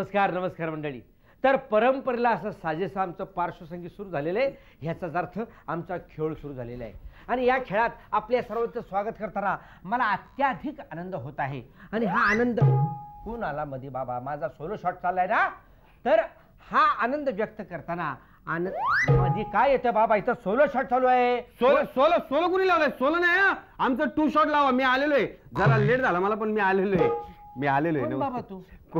नमस्कार नमस्कार मंडळी. तर परंपरेला असं साजेसं आमचं पार्श्वसंगीत सुरू झालेलं आहे. ह्याचाच अर्थ आमचा खेळ सुरू झालेला आहे आणि या खेळात आपल्या सर्वांचं स्वागत करताना मला अत्याधिक आनंद होत आहे. आणि हा आनंद कोण आला मध्ये बाबा, माझा सोलो शॉट चाललाय ना, तर हा आनंद व्यक्त करताना मध्ये काय येतं बाबा, इथं सोलो शॉट चालू आहे. सोलो सोलो सोलो कुणी लावलाय? सोलो नाही, आमचं 2 शॉट लावा. मी आलेलो आहे, जरा लेट झाला मला, पण मी आलेलो आहे बाबा तू.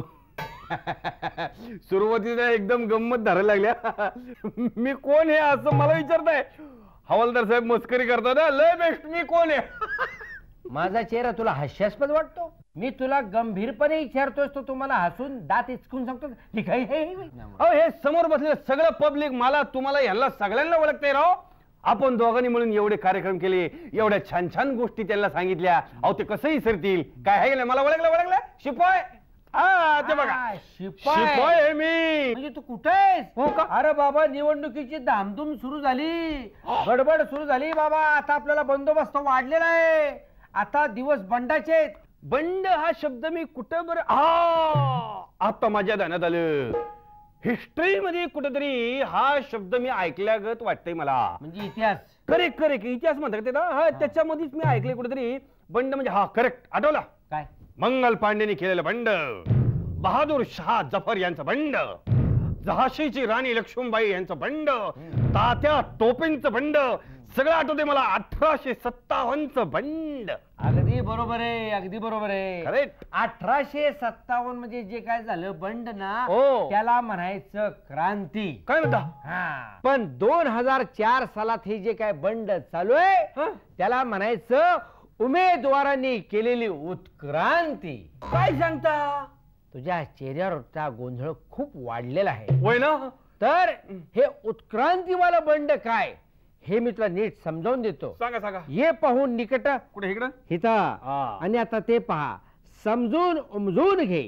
सुरुवातीला एकदम गंमत धरायला लागल्या. मी कोण आहे असं मला विचारताय? हवालदार साहेब मस्करी करतात ना, लय बेस्ट. मी कोण आहे? माझा चेहरा तुला हास्यास्पद वाटतो? मी तुला गंभीरपणे विचारतोय, तो तुम्हाला हसून दात इचकून सांगतो हे समोर बसले सगळं पब्लिक मला तुम्हाला यांना सगळ्यांना ओळखते राव. आपण दोघांनी मिळून एवढे कार्यक्रम केले, एवढ्या छान छान गोष्टी त्यांना सांगितल्या. अहो ते कसं विसरतील? काय आहे गेलं? मला ओळखलं शिपाय. हा ते बघा, शिपाय आहे मी. म्हणजे तू कुठे आहेस? हो का? अरे बाबा, निवडणुकीची धामधूम सुरू झाली, गडबड सुरू झाली बाबा. आता आपल्याला बंदोबस्त वाढलेला आहे. आता दिवस बंडाचे. बंड हा शब्द मी कुठं बरं आता माझ्या ध्यानात आलं. हिस्ट्री मध्ये कुठेतरी हा शब्द मी ऐकल्यागत वाटतंय मला. म्हणजे इतिहास? करेक्ट करेक्ट, इतिहास म्हणतात ते ना. हा त्याच्यामध्येच मी ऐकले कुठेतरी बंड म्हणजे. हा करेक्ट, आठवला. काय? मंगल पांडेने केलेलं बंड, बहादूर शाह जफर यांचं बंड, झाशीची राणी लक्ष्मीबाई यांचं बंड, तात्या टोपेंचं बंड, सगळं आठवते मला. 1857चं बंड. अगदी बरोबर आहे, अगदी बरोबर आहे. करेक्ट. 1857 म्हणजे जे काय झालं बंड ना, त्याला म्हणायचं क्रांती. काय म्हणता? पण 2004 सालात हे जे काय बंड चालू आहे त्याला म्हणायचं उमेदवारांनी केलेली उत्क्रांती. काय सांगता? तुझ्या चेहऱ्यावरचा गोंधळ खूप वाढलेला आहे. होय ना? तर हे उत्क्रांतीवाला बंड काय हे मी तुला नीट समजावून देतो. सांगा सांगा. ये पाहून निकट. कुठे? इकडं इथं. आणि आता ते पहा, समजून उमजून घे.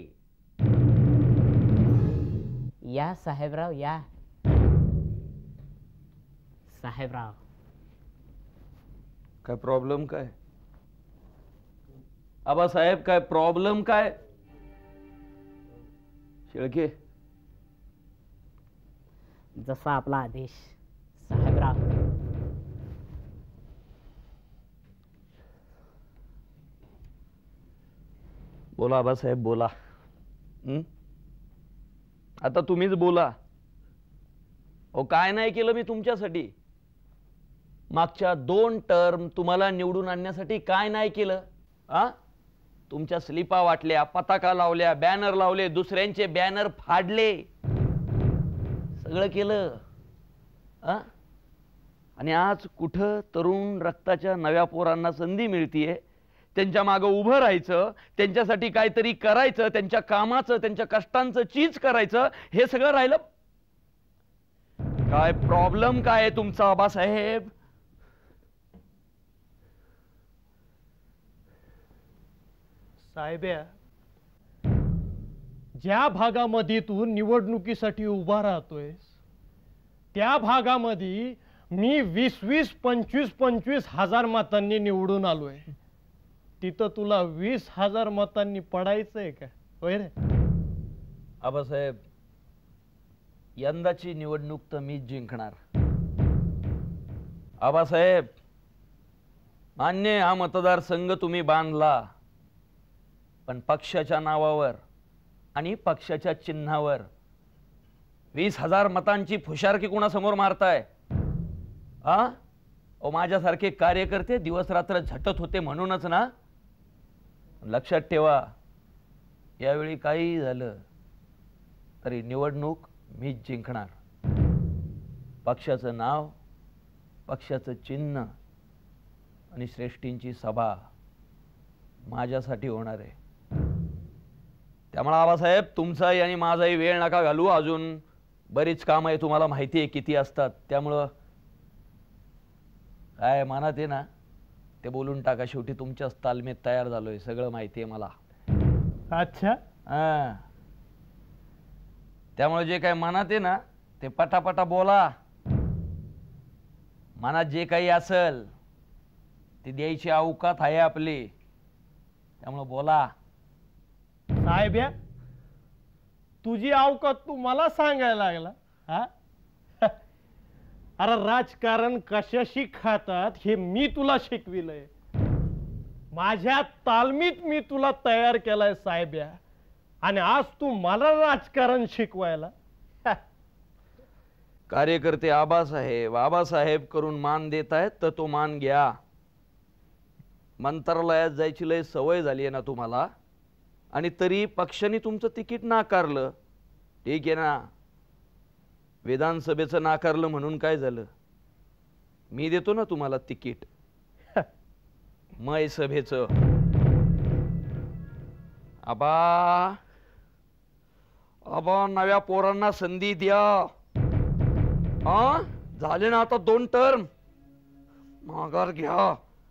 या साहेबराव, या साहेबराव. काय प्रॉब्लेम? काय आबासाहेब, काय प्रॉब्लेम? काय शेळके? जसा आपला आदेश साहेबराव. बोला आबासाहेब, बोला. आता तुम्हीच बोला. अहो काय नाही केलं मी तुमच्यासाठी? मागच्या 2 टर्म तुम्हाला निवडून आणण्यासाठी काय नाही केलं? तुमच्या स्लिपा वाटल्या, पताका लावल्या, बॅनर लावले, दुसऱ्यांचे बॅनर फाडले, सगळं केलं. आणि आज कुठं तरुण रक्ताच्या नव्या पोरांना संधी मिळतीये, त्यांच्या मागं उभं राहायचं, त्यांच्यासाठी काहीतरी करायचं, त्यांच्या कामाचं, त्यांच्या कष्टांचं चीज करायचं, हे सगळं राहिलं. काय प्रॉब्लेम काय आहे तुमचा आबासाहेब? साहेब्या, ज्या भागामध्ये तू निवडणुकीसाठी उभा राहतोयस त्या भागामध्ये मी 20-20, 25-25 हजार मतांनी निवडून आलोय. तिथं तुला 20,000 मतांनी पडायचंय का? होय रे आबासाहेब, यंदाची निवडणूक तर मीच जिंकणार. आबासाहेब, मान्य हा मतदारसंघ तुम्ही बांधला, पण पक्षाच्या नावावर आणि पक्षाच्या चिन्हावर 20,000 मतांची फुशारकी कुणासमोर मारताय? माझ्यासारखे कार्यकर्ते दिवस रात्र झटत होते म्हणूनच ना. लक्षात ठेवा, यावेळी काही झालं तरी निवडणूक मीच जिंकणार. पक्षाचं नाव, पक्षाचं चिन्ह आणि श्रेष्ठींची सभा माझ्यासाठी होणार आहे. त्यामुळे आबासाहेब, तुमचाही आणि माझाही वेळ नका घालू. अजून बरीच काम आहे, तुम्हाला माहिती आहे किती असतात. त्यामुळं काय मनात आहे ना ते बोलून टाका. शेवटी तुमच्याच तालमीत तयार झालोय, सगळं माहिती आहे मला. अच्छा. त्यामुळे जे काय मनात आहे ना ते पटापटा बोला. मनात जे काही असेल ते द्यायची अवकात आहे आपली, त्यामुळे बोला. साहेब्या, तुझी अवकात तू मला सांगायला लागला हा? अरे राजकारण कशाशी खातात हे मी तुला शिकविलंय. माझ्या तालमीत मी तुला तयार केलाय साहेब्या, आणि आज तू मला राजकारण शिकवायला. कार्यकर्ते आबासाहेब करून मान देत आहेत तर तो मान घ्या. मंत्रालयात जायची लय सवय झाली आहे ना तुम्हाला, आणि तरी पक्षाने तुमचं तिकीट नाकारलं. ठीक आहे ना, विधानसभेचं नाकारलं म्हणून काय झालं? मी देतो ना तुम्हाला तिकीट मय सभेचं. आबा नव्या पोरांना संधी द्या. हा झाले ना आता 2 टर्म, माघार घ्या.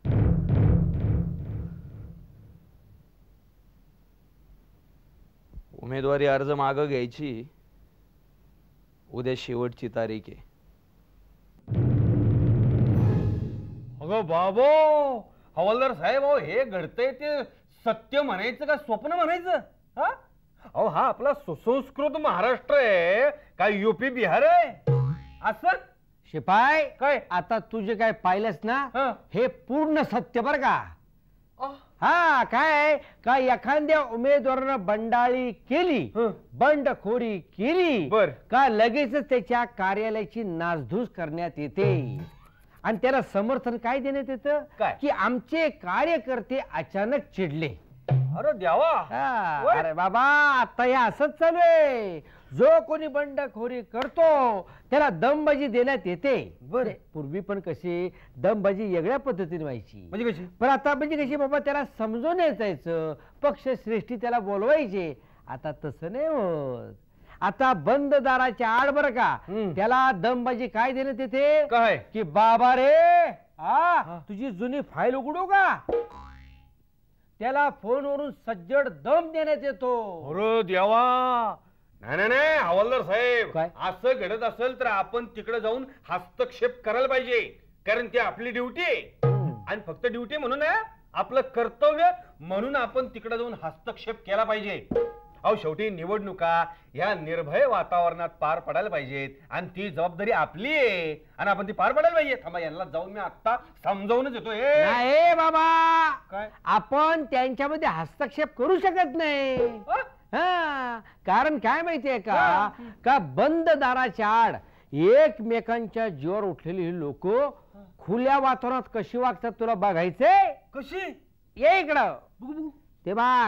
उमेदवारी अर्ज मागं घ्यायची, उद्या शेवटची तारीख आहे. अगं बाबो, हवालदार साहेब, अहो हे घडतंय ते सत्य म्हणायचं का स्वप्न म्हणायचं? हा अहो हा आपला सुसंस्कृत महाराष्ट्र आहे काय यूपी बिहार आहे असं? शिपाय काय आता तुझे काय पाहिलंस ना, हे पूर्ण सत्य बर का. हा काय काय एखाद्या उमेदवारानं बंडाळी केली, बंडखोरी केली बर का लगेच त्याच्या कार्यालयाची नासधूस करण्यात येते. आणि त्याला समर्थन काय देण्यात येतं की आमचे कार्यकर्ते अचानक चिडले. अरे देवा, अरे बाबा आता हे असंच चालू आहे. जो कोणी बंडखोरी करतो त्याला दमबाजी देण्यात येते. बरे पूर्वी पण कशी दमबाजी वेगळ्या पद्धतीने व्हायची, म्हणजे कशी, पण आता म्हणजे कशी बाबा त्याला समजून यायचं, पक्ष श्रेष्ठी त्याला बोलवायचे. आता तसं नाही होत. आता बंद दाराच्या आड बर का त्याला दमबाजी काय देण्यात येते काय की बाबा रे तुझी जुनी फाईल उघडू का, त्याला फोनवरून सज्जड दम देण्यात येतो. अरे देवा, नाही नाही हवालदार साहेब, असं घडत असेल तर आपण तिकडे जाऊन हस्तक्षेप करायला पाहिजे, कारण ती आपली ड्युटी आहे. आणि फक्त ड्युटी म्हणून आहे, आपलं कर्तव्य म्हणून आपण तिकडे जाऊन हस्तक्षेप केला पाहिजे. अहो शेवटी निवडणुका ह्या निर्भय वातावरणात पार पडायला पाहिजेत, आणि ती जबाबदारी आपली आहे आणि आपण ती पार पडायला पाहिजे. थांबा, यांना जाऊन मी आता समजावूनच येतो. हे बाबा काय आपण त्यांच्यामध्ये हस्तक्षेप करू शकत नाही. कारण काय माहितीये का, का बंद दाराच्या आड एकमेकांच्या जीवावर उठलेली ही लोक खुल्या वातावरणात कशी वागतात तुला बघायचे. कशी? ये इकडं ते बघ.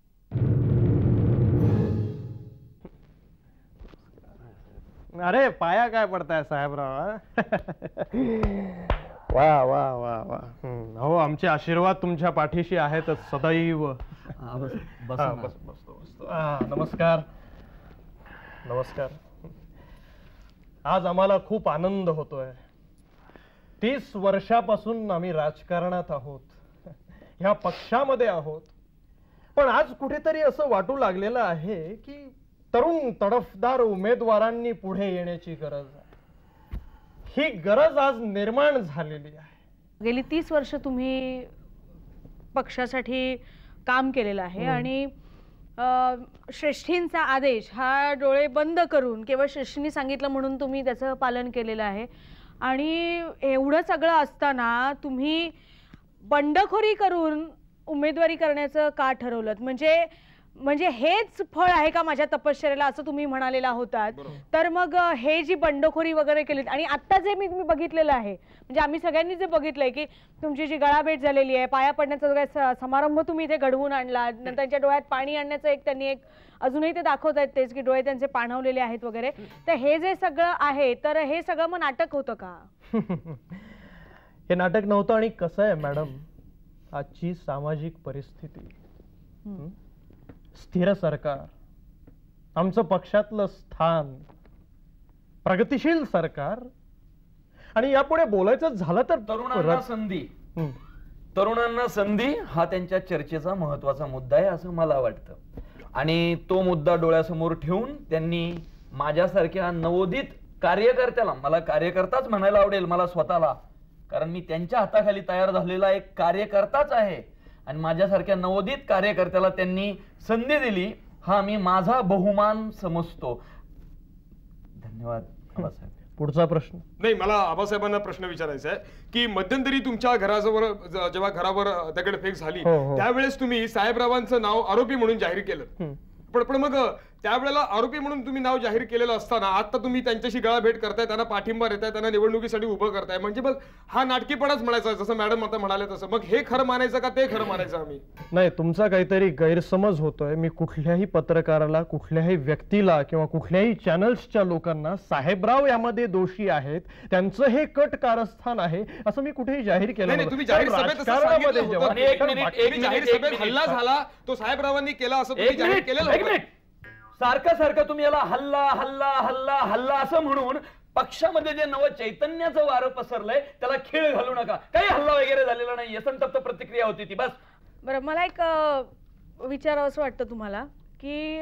अरे पाया काय पडताय साहेबराव. वा वा वा वा. हो आमचे आशीर्वाद तुमच्या पाठीशी आहेतच सदैव. नमस्कार नमस्कार. आज आम्हाला खूप आनंद होतोय. 30 वर्षापासून आम्ही राजकारणात आहोत, ह्या पक्षामध्ये आहोत, पण आज कुठेतरी असं वाटू लागलेलं आहे की तरुण तडफदार उमेदवारांनी पुढे येण्याची गरज आहे. ही गरज आज निर्माण झालेली आहे. गेली 30 वर्ष तुम्ही पक्षासाठी काम केलेलं आहे, आणि श्रेष्ठींचा आदेश हा डोळे बंद करून केवळ श्रेष्ठींनी सांगितलं म्हणून तुम्ही त्याचं पालन केलेलं आहे. आणि एवढं सगळं असताना तुम्ही बंडखोरी करून उमेदवारी करण्याचं का ठरवलं? म्हणजे हेच फळ आहे का माझ्या तपश्चर्याला, असं तुम्ही म्हणालेला होतात. तर मग हे जी बंडखोरी वगैरे केली, आणि आता जे मी बघितलेलं आहे, म्हणजे आम्ही सगळ्यांनी जे बघितलंय की तुमची जी गळाभेट झालेली आहे, पाया पडण्याचा जो काही समारंभ तुम्ही इथे घडवून आणला, नंतर त्यांच्या डोळ्यात पाणी आणण्याचं त्यांनी अजूनही ते दाखवत आहेत तेच की डोळे त्यांचे पाणवलेले आहेत वगैरे. तर हे जे सगळं आहे, तर हे सगळं मग नाटक होतं का? हे नाटक नव्हतं. आणि कसं आहे मॅडम, आजची सामाजिक परिस्थिती, स्थिर सरकार, आमचं पक्षातलं स्थान, प्रगतिशील सरकार, आणि यापुढे बोलायचं झालं तर तरुणांना संधी हा त्यांच्या चर्चेचा महत्वाचा मुद्दा आहे असं मला वाटतं. आणि तो मुद्दा डोळ्यासमोर ठेवून त्यांनी माझ्यासारख्या नवोदित कार्यकर्त्याला, मला कार्यकर्ताच म्हणायला आवडेल मला स्वतःला, कारण मी त्यांच्या हाताखाली तयार झालेला एक कार्यकर्ताच आहे, आणि माझ्यासारख्या नवोदित कार्यकर्त्याला त्यांनी संधी दिली. हा मी माझा बहुमान समजतो. धन्यवाद आबासाहेब. पुढचा प्रश्न. नाही, मला आबासाहेबांना प्रश्न विचारायचा आहे की मध्यंतरी तुमच्या घराजवळ जेव्हा घरावर दगडफेक झाली त्यावेळेस तुम्ही साहेबरावांचं नाव आरोपी म्हणून जाहीर केलं. पण मग त्यावेळेला आरोपी म्हणून तुम्ही नाव जाहीर केलेलं असताना आता तुम्ही त्यांच्याशी गळाभेट करताय, त्यांना पाठिंबा देताय, त्यांना निवडणुकीसाठी उभं करताय, म्हणजे मग हा नाटकीपणाच म्हणायचा जसं मॅडम आता म्हणाले तसं. मग हे खरं मानायचं का ते खरं मानायचं आम्ही? नाही, तुमचा काहीतरी गैरसमज होतोय. मी कुठल्याही पत्रकाराला, कुठल्याही व्यक्तीला किंवा कुठल्याही चॅनल्सच्या लोकांना साहेबराव यामध्ये दोषी आहेत, त्यांचं हे कट कारस्थान आहे असं मी कुठेही जाहीर केलं नाही. तुम्ही जाहीर सभेत असं सांगितलं होतं. जाहीर सभेत हल्ला झाला तो साहेबरावांनी केला असं तुम्ही जाहीर केलेलं होतं. सारखं तुम्ही याला हल्ला हल्ला हल्ला हल्ला असं म्हणून पक्षामध्ये जे नव चैतन्याचं वारं पसरलंय त्याला खीळ घालू नका. काही हल्ला वगैरे झालेला नाही, संतप्त प्रतिक्रिया होती ती बस. बरं, मला एक विचारावं असं वाटतं तुम्हाला की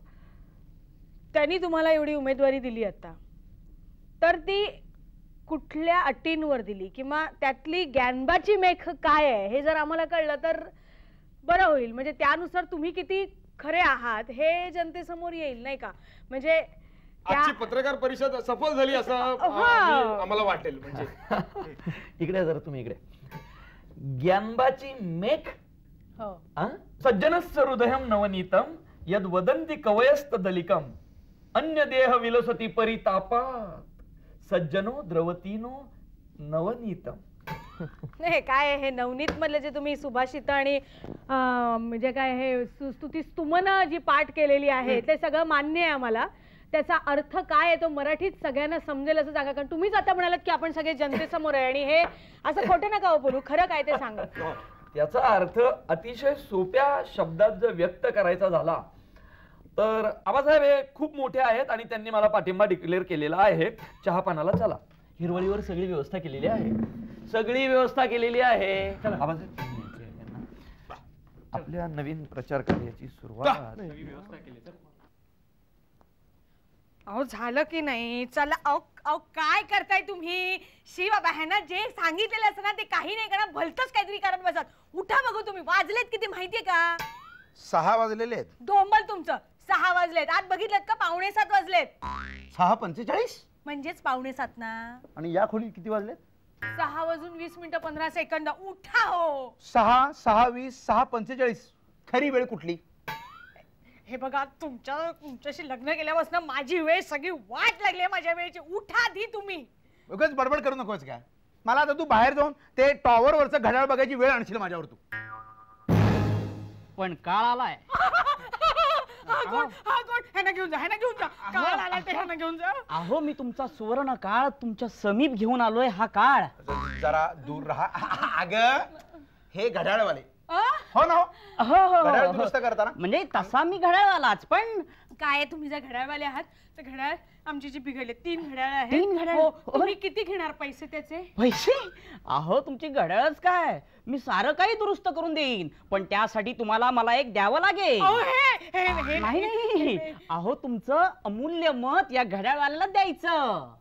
त्यांनी तुम्हाला एवढी उमेदवारी दिली आता, तर ती कुठल्या अटींवर दिली किंवा त्यातली ज्ञानबाची मेख काय आहे हे जर आम्हाला कळलं तर बरं होईल. म्हणजे त्यानुसार तुम्ही किती खरे आहात हे जनतेसमोर येईल, नाही का? म्हणजे आजची पत्रकार परिषद सफल झाली असं आम्हाला वाटेल. म्हणजे इकडे जरा तुम्ही इकडे. ज्ञानबाची मेख सज्जनस्य हृदयं नवनीतम यद वदन्ति कवयस्त दलिकम अन्य देह विलसती परितापात सज्जनो द्रवतीनो नवनीतम. नाही, काय हे नवनीत मधले जे तुम्ही सुभाषित आणि म्हणजे काय हे स्तुती स्तुमन जी पाठ केलेली आहे ते सगळं मान्य आहे आम्हाला. त्याचा अर्थ काय आहे तो मराठीत सगळ्यांना समजेल असं सांगा, कारण तुम्हीच आता म्हणालात की आपण सगळे जनतेसमोर आहे आणि हे असं खोटं नका बोलू, खरं काय ते सांगा. त्याचा अर्थ अतिशय सोप्या शब्दात जर व्यक्त करायचा झाला तर आबासाहेब हे खूप मोठे आहेत आणि त्यांनी मला पाठिंबा डिक्लेअर केलेला आहे. चहापानाला चला, हिरवळीवर सगळी व्यवस्था केलेली आहे, सगळी व्यवस्था केलेली आहे. आपल्या नवीन प्रचार कार्याची सुरुवात. अहो झालं की नाही? चला. अहो काय करताय तुम्ही? शी बाबा, है ना, जे सांगितलेलं असं ना ते काही नाही करा, भलतच काहीतरी करत बसत. उठा बघू तुम्ही. वाजलेत किती माहितीये का? 6 वाजलेले आहेत. डोंबल तुमचं. 6 वाजलेत. आज बघितलेत का? 6:45 वाजलेत. 6:45 म्हणजेच 6:45 ना. आणि या खोलीत किती वाजलेत? 6:20 उठा हो. 6, 6:20, 6:45. खरी वेळ कुठली? हे बघा, तुमच्याशी लग्न केल्यापासून माझी वेळ सगळी वाट लागली माझ्या वेळेची. उठा आधी तुम्ही. उगाच बडबड करू नकोस काय. मला आता तू बाहेर जाऊन ते टॉवर वरचं घड्याळ बघायची वेळ आणशील माझ्यावर तू. पण काळ आलाय. अहो मी तुमचा सुवर्ण काळ तुमच्या समीप घेऊन आलोय. हा काळ जरा दूर राहा. अगं हे घड्याळवाले हो ना, हो घड्याळ दुरुस्त करताना. म्हणजे तसा मी घड्याळवालाच, पण काय तुम्ही जर घड्याळवाले आहात तर घड्याळ आमची जी बिघडले 3 घड्याळ आहेत. 3 घड्याळ? हो. तुम्ही किती घेणार पैसे त्याचे? पैसे? अहो तुमची घड्याळच काय, मी सारं काही दुरुस्त करून देईन, पण त्यासाठी तुम्हाला मला एक द्यावं लागेल. नाही, अहो तुमचं अमूल्य मत या घड्याळवाल्याला द्यायचं.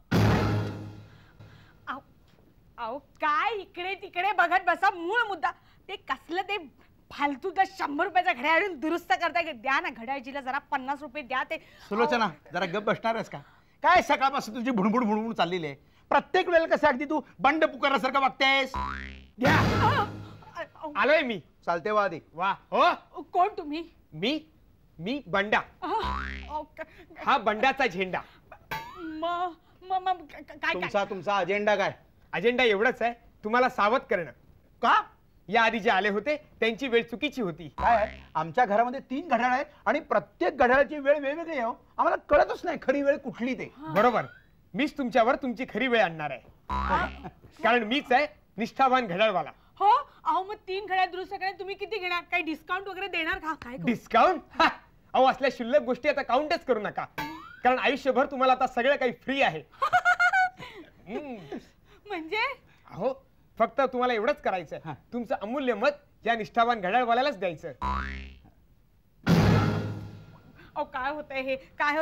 अहो काय इकडे तिकडे बघत बसा. मूळ मुद्दा ते कसलं ते फालतू 100 रुपयाचा घड्याळ दुरुस्त करताय. द्या ना घड्याळजीला जरा 50 रुपये द्या. ते सुलोचना जरा गप बसणार आहेस का? काय सकाळपासून तुझी भुणभुण भुणभुण चाललेली आहे. प्रत्येक वेळेला कसं अगदी तू बंड पुकारल्यासारखं वागतेस. घ्या, आलोय मी. चालते वा दे. वा. हो, कोण तुम्ही? मी बंडा. हा बंडाचा झेंडा. काय तुमचा अजेंडा काय? अजेंडा एवढंच आहे, तुम्हाला सावध करणं. का? या आधी जे आले होते त्यांची वेळ चुकीची होती. काय? आमच्या घरामध्ये 3 घड्याळ आहेत आणि प्रत्येक घड्याळाची वेळ वेगवेगळी आहे. आम्हाला कळतच नाही खरी वेळ कुठली ते. बरोबर, मीच तुमच्यावर तुमची खरी वेळ आणणार आहे, कारण मीच आहे निष्ठावान घड्याळवाला. हो. अहो मग 3 घड्याळ दुरुस्त करायला तुम्ही किती घेणार? काही डिस्काउंट वगैरे देणार का? काय डिस्काउंट? अहो असल्या शुल्लक गोष्टी आता काउंटच करू नका, कारण आयुष्यभर तुम्हाला आता सगळं काही फ्री आहे. म्हणजे? अहो फक्त तुम्हाला एवढंच करायचं, तुमचं अमूल्य मत या निष्ठावान घड्याळवाल्यालाच द्यायचं. अहो काय होतंय हे? काय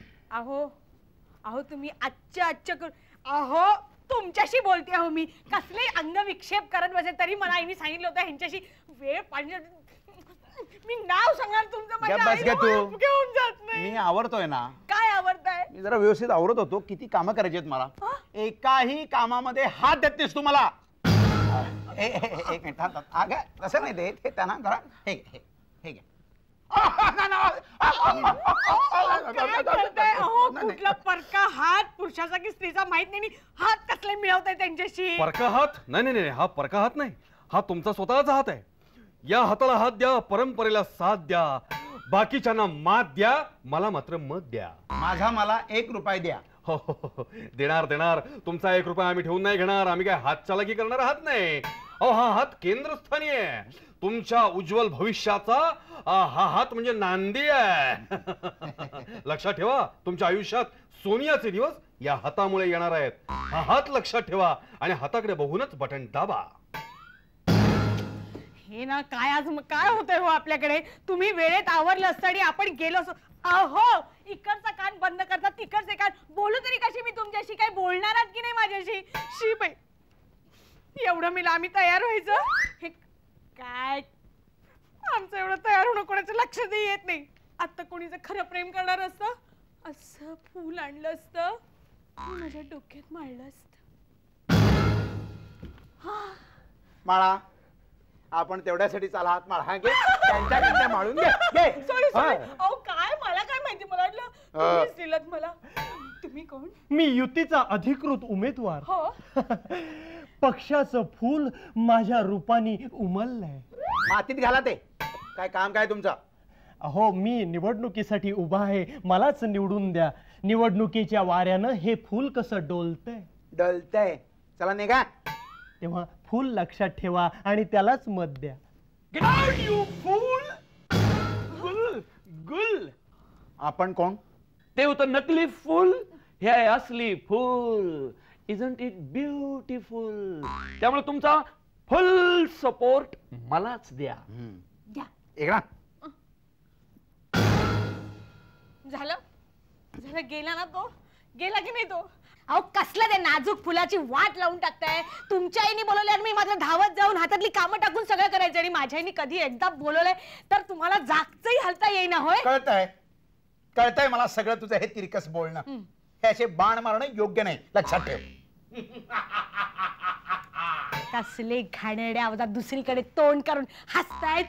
अहो तुम्ही आजच्या करून अहो तुमच्याशी बोलते. अहो मी कसले अंगविक्षेप करत बसेल तरी मला आईने सांगितलं होतं ह्यांच्याशी वेळ पाहिजे. मी नाव सांगणार तुमचं, माझ्या बस आईला गे तू. मला घेऊन जात नाही. मी आवरतोय ना, काय आवडताय? मी जरा व्यवस्थित आवरत होतो. किती कामं करायची आहेत मला, एकाही कामामध्ये हात देत नाहीस तू मला. एक मिनिट थांब, थांब. अगं तसं नाही ते त्यांना जरा हे घे, हे घे. काय करताय? अहो, कुठला परका हात पुरुषाचा की स्त्रीचा माहित नाही, हात कसले मिळवताय त्यांच्याशी? परका हात नाही नाही नाही, हा परका हात नाही, हा तुमचा स्वतःचा हात आहे. या हाताला हात द्या, परंपरेला साथ द्या, बाकीच्यांना मात द्या, मला मात्र मत द्या. माझा मला 1 रुपया द्या. हो हो, हो. देणार देणार. तुमचा 1 रुपया आम्ही ठेवून नाही घेणार. आम्ही काय हात चालाकी करणारा हात नाही. अहो हा हात केंद्रस्थानी आहे. तुमच्या उज्ज्वल भविष्याचा हा हात म्हणजे नांदी आहे. लक्षात ठेवा, तुमच्या आयुष्यात सोनियाचे दिवस या हातामुळे येणार आहेत. हा हात लक्षात ठेवा आणि हाताकडे बघूनच बटन दाबा. हे ना काय आज काय होतंय हो आपल्याकडे? तुम्ही वेळेत आवरलं असतं आणि आपण गेलो असो. अहो, इकडचा कान बंद करता, तिकडचे कान. बोलू तरी कशी मी तुमच्याशी? काय बोलणार आहात की नाही माझ्याशी? शी बाई, एवढं मी आम्ही तयार व्हायचं? हे काय आमचं एवढं तयार होणं कोणाचं लक्षातही येत नाही. आता कोणीचं खरं प्रेम करणार असतं, असं फूल आणलं असतं, माझ्या डोक्यात माळलं असतं. माळा, आपण तेवढ्यासाठी चला हात माळा. हा घे, त्यांच्याकडे माळून घे. Sorry sorry. अहो काय, मला काय माहिती, मला वाटलं तुम्हीच दिलत मला. तुम्ही कोण? मी युतीचा अधिकृत उमेदवार. हो. पक्षाचं फूल माझ्या रूपाने उमललंय. मातीत घाला ते. काय काम काय तुमचं? अहो, मी निवडणुकीसाठी उभा आहे, मलाच निवडून द्या. निवडणुकीच्या वाऱ्यानं हे फूल कसं डोलतंय. डलतंय. चला निघा. तेव्हा फूल लक्षात ठेवा आणि त्यालाच मत द्या. Get out, you fool! गुल. आपण कोण? ते होतं नकली फुल, हे आहे असली फुल. Isn't it beautiful? त्यामुळे तुमचा फुल सपोर्ट मलाच द्या. द्या. इकडा. झालं झालं, गेला ना तो? गेला की नाही तो? अहो कसलं ते नाजूक फुलाची वाट लावून टाकताय. तुमच्या आईने बोलवले आणि मी मात्र धावत जाऊन हातातली कामं टाकून सगळं करायचं, आणि माझ्या आईने कधी एकदा बोलवलंय तर तुम्हाला जागचंही हलता येईना. होय, कळतंय कळतंय मला सगळं तुझं हे तिरकस बोलणं. हे असे बाण मारणं योग्य नाही, लक्षात ठेव. कसले घाणेरड्या आवाजात दुसरीकडे तोंड करून हसतायत.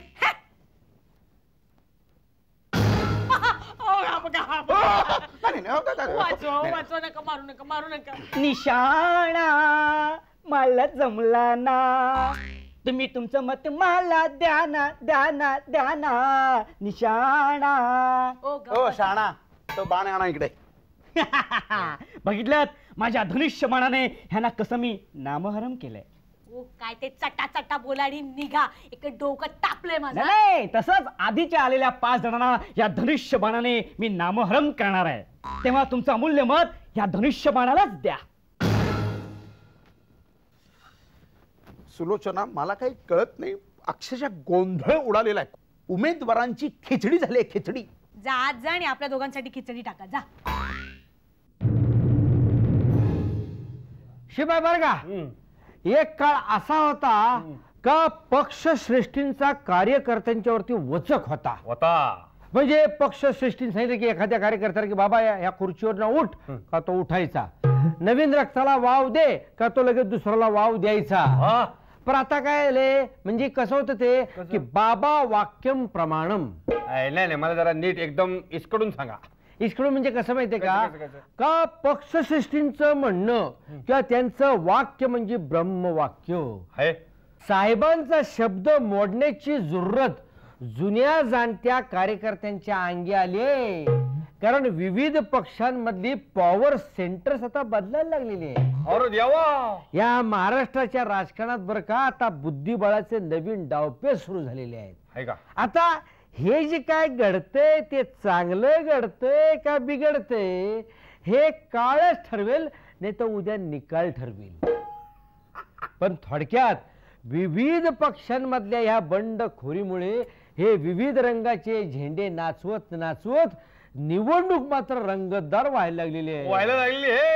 वाचवा नका, मारू नका, मारू नका. निशाणा मला जमला ना, तुम्ही तुमचं मत मला द्याना द्याना द्याना. निशाणा. ओ शाणा, तो बाण आणा इकडे. बघितलं माझ्या धनुष्यबाणाने ह्यांना कसं मी नामहरम केलंय. काय ते चटा चटा बोला आणि निघा. एक डोकं तापलंय माझं. नाही, तसंच आधीच्या आलेल्या 5 जणांना या धनुष्यबाणाने मी नामहरम करणार आहे. तेव्हा तुमचं अमूल्य मत या धनुष्यबाणालाच द्या. सुलोचना, मला काही कळत नाही, अक्षरशः गोंधळ उडालेला आहे. उमेदवारांची खिचडी झाली आहे, खिचडी. जा आज जा आणि आपल्या दोघांसाठी खिचडी टाका. जा. शिवाय बर का, एक काळ असा होता का पक्षश्रेष्ठींचा कार्यकर्त्यांच्यावरती वचक होता. म्हणजे पक्षश्रेष्ठींनी सांगितलं की एखाद्या कार्यकर्त्याला की बाबा या खुर्चीवर उठ, का तो उठायचा. नवीन रक्ताला वाव दे, का तो लगेच दुसऱ्याला वाव द्यायचा. पण आता काय म्हणजे कसं होतं ते की बाबा वाक्यम प्रमाणम. नाही, मला जरा नीट एकदम इसकडून सांगा. इसकडून म्हणजे कसं माहितीये का पक्षश्रेष्ठींचं म्हणणं किंवा त्यांचं वाक्य म्हणजे ब्रह्मवाक्य. साहेबांचा शब्द मोडण्याची जरूरत जुन्या जाणत्या कार्यकर्त्यांच्या अंगी आली, कारण विविध पक्षांमधली पॉवर सेंटर्स आता बदलायला लागलेली आहे. या महाराष्ट्राच्या राजकारणात बरं का आता बुद्धिबळाचे नवीन डावपेच सुरू झालेले आहेत. आता हे जे काय घडतंय ते चांगलं घडतंय का बिघडतंय हे काळच ठरवेल, नाही तर उद्या निकाल ठरवेल. पण थोडक्यात विविध पक्षांमधल्या ह्या बंडखोरीमुळे हे विविध रंगाचे झेंडे नाचवत नाचवत निवडणूक मात्र रंगतदार व्हायला लागलेली आहे.